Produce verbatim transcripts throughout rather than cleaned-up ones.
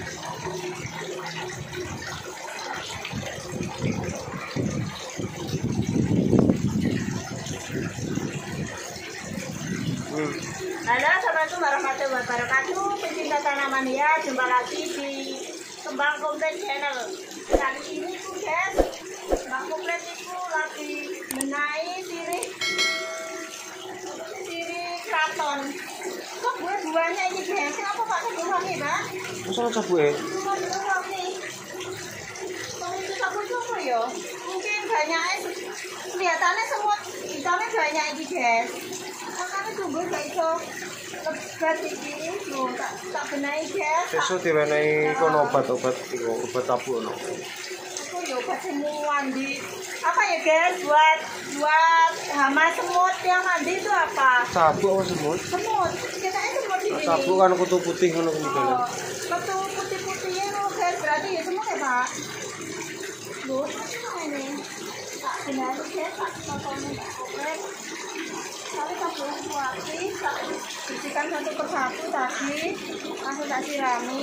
Halo, assalamualaikum warahmatullahi wabarakatuh. Pencinta tanaman ya, jumpa lagi di Kembang Komplit Channel. Kali ini tuh guys, Kembang Komplit itu lagi menaik sirih sirih kraton. Kok buah-buahnya ini guys, kenapa pakai buah nih, Pak? Masa nggak sabu ya? Buah nih. Kalau itu sabu-sabu ya, mungkin banyak kelihatannya semut hitamnya banyak ini guys. Makanya tunggu gak iso lebat iki lho, tak tak benahi guys. Sesuk diwenehi kono obat-obat iku, obat tabu ono. Aku yo obat semut di apa ya guys, buat buat hama semut yang mandi itu apa? Sabu apa semut? Semut. Kita itu semut di sini. Sabu kan kutu putih ngono kuwi. Oh, kutu putih-putihnya lho guys, berarti ya semut ya, Pak. Loh, ini. Tak benahi guys, tak tontonin tak. Tapi tak boleh kuati, tak bersihkan satu persatu tadi, langsung tak sirami.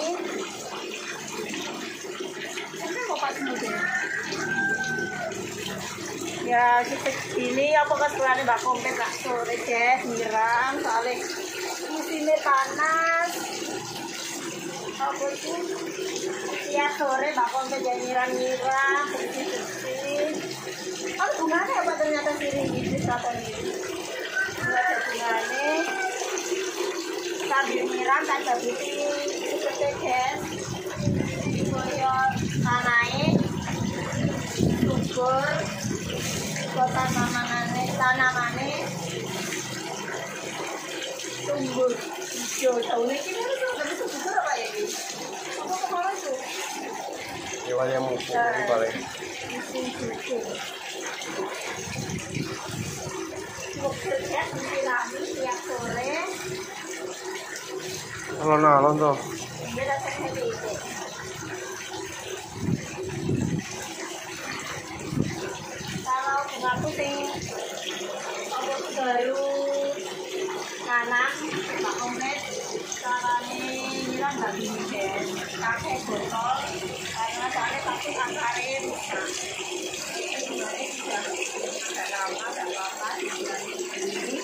Ini mau pak semut ya kita ini apa keseruannya Mbak Komplit tak sore guys, nyiram soalnya musimnya panas. Apa itu tiap sore Mbak Komplit ya nyiram-nyiram, bersih-bersih. Oh bunganya apa ternyata sirih gitu atau ini ada bunganya sambil nyiram tak jabuti seperti guys koyor tanahnya subur buat tanamannya tanamannya tumbuh hijau daunnya ini tapi subur apa ya ini apa kemarin tuh Hewan yang musuh di balik. musim hijau bekerja sirami tiap sore. Alon-alon toh. Dia rasanya beda. Kalau bunga kucing aku baru nanam Mbak Komplit caranya nyiram nggak gini guys, pakai botol karena soalnya pasti angkarin bisa. Sebenarnya sudah sudah lama nggak apa-apa di bulan ini.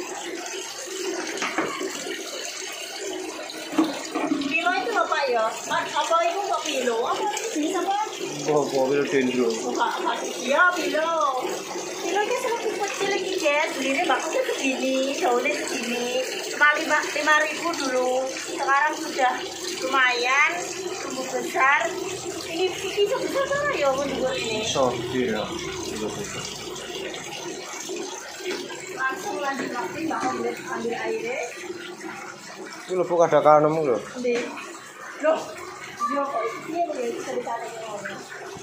Pilo itu loh Pak ya, apa itu kok pilo? Apa itu jenis apa? Oh, mobil dendro. Ya pilo. Pilo ini sangat kecil lagi guys, belinya bakutnya segini, daunnya segini, cuma lima ribu dulu, sekarang sudah lumayan, tumbuh besar. Ini ini sebesar mana ya menurut ini? Sortir ya. Langsung lanjut lagi Mbak Komplit ambil airnya. Ini lho ada kanem lho. Ndi. Loh, yo kok piye ya ceritane ngono.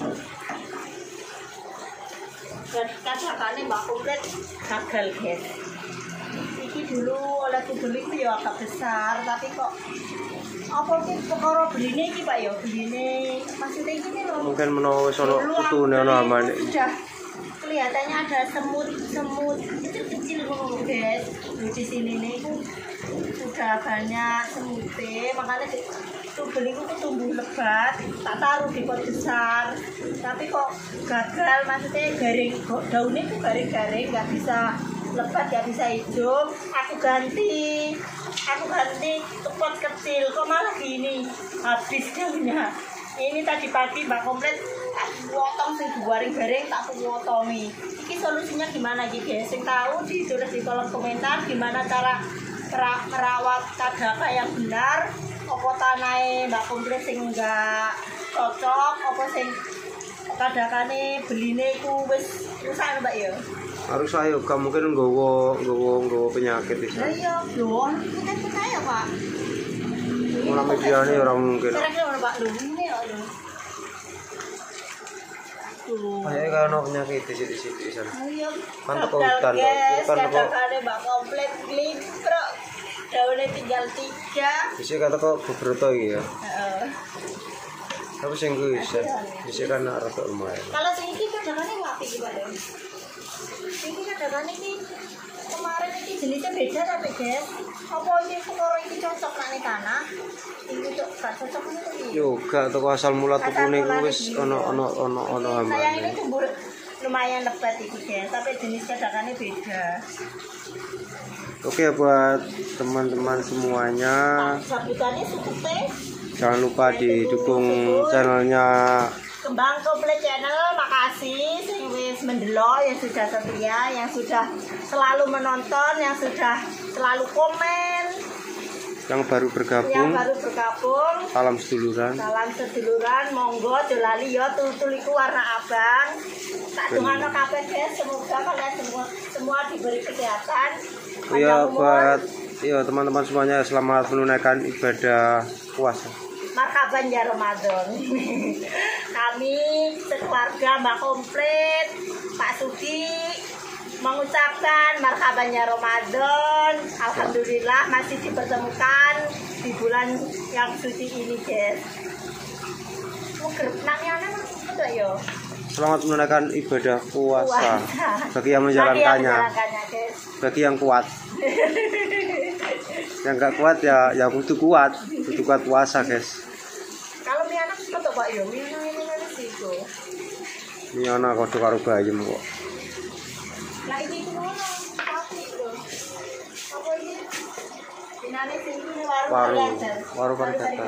Dan katakannya Mbak Komplit gagal guys. Iki dulu oleh kebeli itu ya agak besar, tapi kok apa sih perkara beline iki Pak ya, beline masih tinggi nih loh. Mungkin menawa wis ono putune ono amane. Sudah kelihatannya ada semut-semut kecil-kecil ngono guys. Di sini nih sudah banyak semutnya, makanya itu beliku tumbuh lebat, tak taruh di pot besar, tapi kok gagal, maksudnya garing, daunnya itu garing-garing, nggak bisa lebat, nggak bisa hidup. Aku ganti, aku ganti ke pot kecil, kok malah gini, habis daunnya. Ini tadi pagi Mbak Komplit tak potong sing garing-garing, tak potongi. Ini solusinya gimana gitu guys? Yang tahu ditulis di kolom komentar gimana cara merawat kadaka yang benar. Apa tanahnya Mbak Komplit sing enggak cocok, apa sing kadakane beline ku wis rusak Mbak ya. Harus ayo kamu mungkin nggowo nggowo nggowo penyakit iki. Lah iya, lho, kita-kita ya, Pak. Ora mediane ora mungkin. Kira-kira Pak lho, ini ya lho. Kayak kan ono penyakit di sini di sana. Ayo. Kan teko hutan lho. Kan teko Kadakane Mbak Komplit limprok. Daunnya tinggal tiga. Bisa kata kok beberapa iki ya. Heeh. Tapi sing kuwi bisa. Bisa kan rada lumayan. Kalau sing iki kadakane wapi iki Pak. Ini kadakane iki kemarin iki jenisnya beda tapi guys. Apa ini perkara ini cocok nak nih tanah? Ini tuh gak cocok nih. Yo gak toko asal mula tukune wis ono ono ono ono Sayang hambane. ini tumbuh lumayan lebat iki guys, tapi jenis cetakannya beda. Oke buat teman-teman semuanya, Sambutannya cukup teh. jangan lupa didukung channelnya Kembang Komplit Channel, makasih sing wis mendelok, yang sudah setia, yang sudah selalu menonton, yang sudah selalu komen, yang baru yang bergabung. baru bergabung. Salam seduluran. Salam seduluran, monggo dolali ya tutul iku warna abang. Tak dongano kabeh guys, semoga kalian semua semua diberi kesehatan. Oh iya panjang umur. buat iya teman-teman semuanya selamat menunaikan ibadah puasa. Marhaban ya Ramadan. Kami sekeluarga Mbak Komplit, Pak Sudi mengucapkan marhaban ya Ramadan. Alhamdulillah masih dipertemukan di bulan yang suci ini, guys. Muger namanya apa yo? Selamat menunaikan ibadah puasa Puasa. bagi yang Bagi yang menjalankannya, menjalankannya, guys. bagi yang kuat. Yang nggak kuat ya ya kudu kuat, kudu kuat puasa guys. Kalau mie anak apa Pak yo? Mie anak ini kan situ. Ini anak kode karo bayem kok. Nah ini itu mana? Pasti loh. Apa ini? Dinane sini warung Warung, variator. warung variator.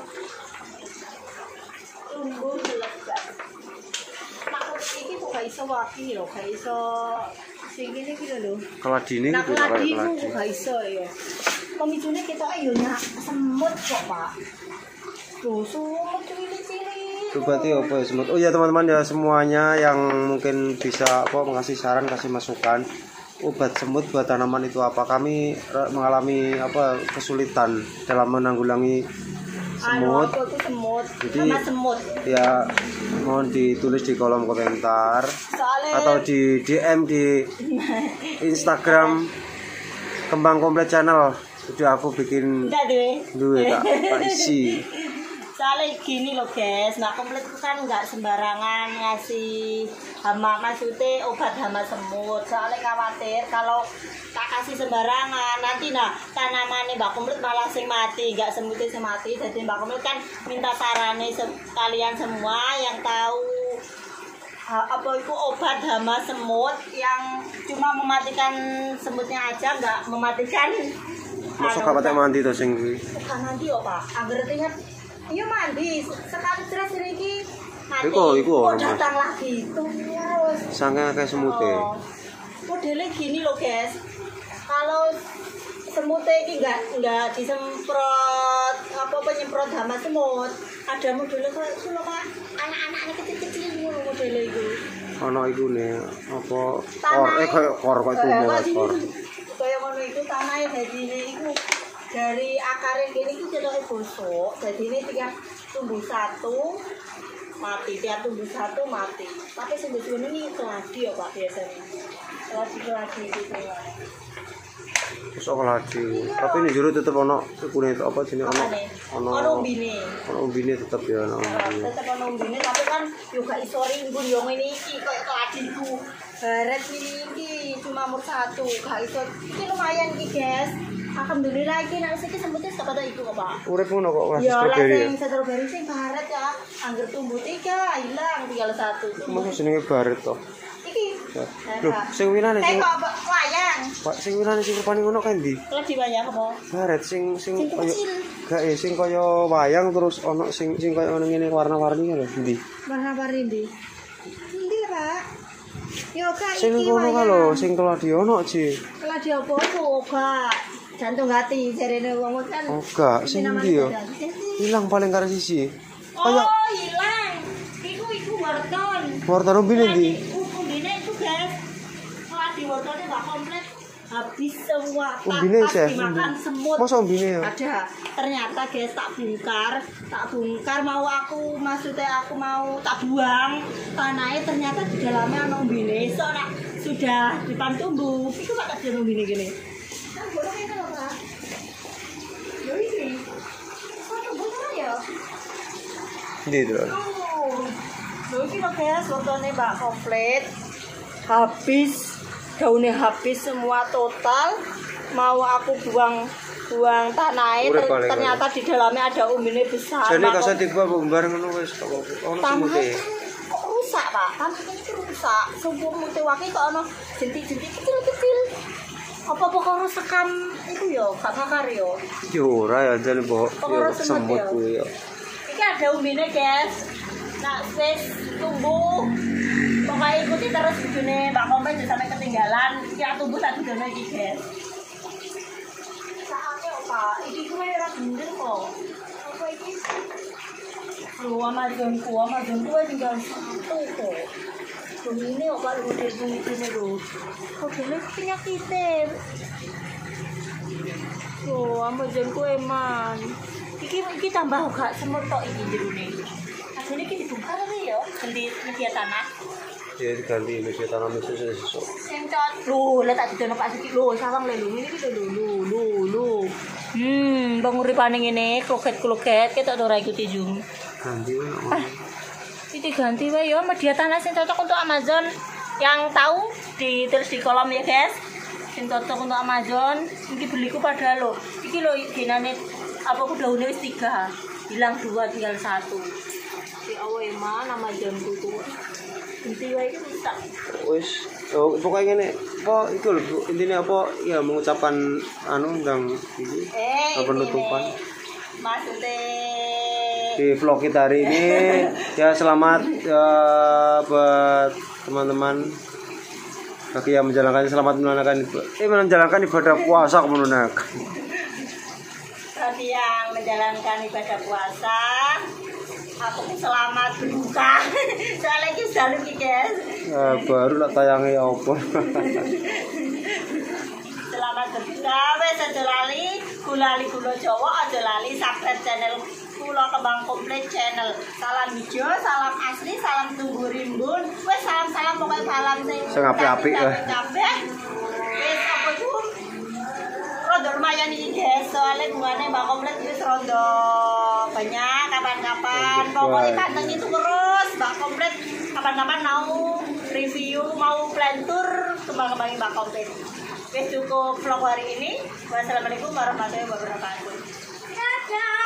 Tunggu lebat. Maksud ini kok gak iso waki lho, gak iso sing ngene iki lho. Keladine Nah, gitu kayak keladimu keladi. kok gak iso ya. Pemicune kita ayo nyak semut kok, Pak. Tuh, semut cilik-cilik. Itu berarti apa ya semut? Oh ya teman-teman ya semuanya yang mungkin bisa apa mengasih saran, kasih masukan obat semut buat tanaman itu apa? Kami mengalami apa kesulitan dalam menanggulangi semut. Anu, aku semut. Jadi, Nama semut. Ya mohon ditulis di kolom komentar Soalnya atau di D M di Instagram Kembang Komplit Channel. Udah aku bikin enggak deh. duit tak, tak isi. Soalnya gini loh guys, Mbak Komplit itu kan nggak sembarangan ngasih hama, maksudnya obat hama semut. Soalnya khawatir kalau tak kasih sembarangan nanti nah tanamannya Mbak Komplit malah sing mati, nggak semutnya sing mati. Jadi Mbak Komplit kan minta sarannya se- kalian semua yang tahu ha- apa itu obat hama semut yang cuma mematikan semutnya aja, nggak mematikan. Masuk anu, gak patek mandi to sing kuwi. bukan mandi kok Pak, angger ingat iya mandi, sekali terus ini mati. Iku, iku, kok Mas. datang lagi terus. Sange akeh semute. Oh. Modelnya gini loh guys, kalau semutnya ini nggak nggak disemprot apa penyemprot hama semut, ada modelnya kayak itu loh Pak, anak-anaknya kecil-kecil dulu modelnya itu. Ana iku ne apa Tanah. kor eh kayak kor kok tumbuh Eh, kor. Kayak ngono itu tanahnya jadi ini itu dari akarnya gini itu cetok busuk, jadi ini tiap tumbuh satu mati, tiap tumbuh satu mati. Tapi sebetulnya ini keladi ya Pak biasanya, keladi keladi gitu. Terus kok ladi. Tapi ini jero tetep ana kune apa jenenge ana Apa nih? ana Ono umbine. ana umbine tetep ya ana umbine. Tetep ono umbine, tapi kan juga iso rimbun yo ngene iki koyo keladiku. Baret ini cuma umur satu, gak iso. Iki lumayan iki guys. Alhamdulillah iki nek iki semutnya tak pada iku kok Pak. Urip ngono kok masih Ya lah stroberi. sing strawberry sing baret ya, angger tumbuh tiga, hilang tinggal satu. Masa jenenge baret to. Iki. Ya. Loh, sing winane Eh sing kok Pak, wayang. Pak sing winane sing rupane ngono kan ndi? Kalau di wayang apa? Baret sing sing Sing kaya kecil. gak eh sing kaya wayang terus ana sing sing kaya ono ngene warna-warni lho ndi? Warna warni. Ndi Pak? Yo kak Sing iki ngono ka lho, wayang. sing keladi ono Ci. Kalau di apa coba jantung hati jarene wong kan. Oh gak, sing ndi yo? Hilang paling karo sisi. Oh, Kaya hilang. Iku iku wortel. wortel umbine ndi? Umbine itu guys. Kalau di wortelnya nggak komplit. Habis semua Umbine pas sih. dimakan semut. Masa umbine ya? Ada. Ternyata guys tak bongkar, tak bongkar mau aku maksudnya aku mau tak buang. Tanahnya ternyata di dalamnya ada umbine. Soalnya sudah depan tumbuh. Itu kok ada umbine gini. Nah, boleh itu loh Pak. Yo ini. Kok tumbuh ya? Ndi to? Oh, lho iki lho guys, wortelnya Mbak Komplit. Habis, daunnya habis semua total. Mau aku buang buang tanah Urip paling ternyata di dalamnya ada umine besar. Jadi kasih tiba bareng ngono wis kok ono semute. Kok rusak, Pak? Tanah itu rusak. Sumpah mute wae kok ono jentik-jentik kecil-kecil. Apa pokoknya sekam itu yo, gak bakar yo. Yo ora ya jan mbok yo semut kuwi yo. Iki ada umbine, guys. Nah, wis tumbuh. Pokoknya ikuti terus videonya Mbak Kompen jangan sampai ketinggalan. Iki tumbuh satu dono iki, guys. Saatnya apa? Iki gue ora gendeng kok. Apa iki? Lu Amazonku, Amazonku tinggal satu kok. Ini kok paling gede ini lho. Kok dene penyakitnya. Oh, Amazonku eman. Iki iki tambah gak semut tok iki jerone. Asline iki dibongkar ae ya, ganti media tanah. Ya ganti media tanah mesin sesuk. Sing cot. Lho, lek tak didono Pak Siki lho, sawang lho ini iki lho lho lho lho. Hmm, bang uripane ngene, kloket-kloket ketok ora ikuti jung. Ganti wae. Iki ganti wae ya media tanah sing cocok untuk Amazon. Yang tahu ditulis di kolom ya, guys. Sing cocok untuk Amazon, iki beliku pada lo. Iki lo dinane apa ku daune wis tiga. Hilang dua tinggal satu. Si awe man Amazon ku tuh. Ganti wae iki rusak. Wis oh, pokoknya ngene. Apa itu lho Bu, intine apa ya mengucapkan anu ndang iki Eh, penutupan. Maksudnya Di vlog kita hari ini ya selamat ya, buat teman-teman bagi yang menjalankan selamat menjalankan eh menjalankan ibadah puasa kemudian bagi yang menjalankan ibadah puasa aku selamat berbuka soalnya ini sudah luki guys ya, baru nak tayangnya apa selamat berbuka wes aja lali gulali gulo Jawa aja lali subscribe channel Pulau Kembang Komplit channel. Salam hijau, salam asli, salam tunggu rimbun. Wes salam-salam pokoknya salam sing sing apik-apik lah. Kabeh. Wes apa iku? Rondo lumayan iki guys, soalnya bunganya Mbak Komplit wis rondo banyak kapan-kapan. Pokoknya panteng itu terus Mbak Komplit kapan-kapan mau review, mau plan tour kembang-kembangin Mbak Komplit. Wes cukup vlog hari ini. Wassalamualaikum warahmatullahi wabarakatuh. Dadah.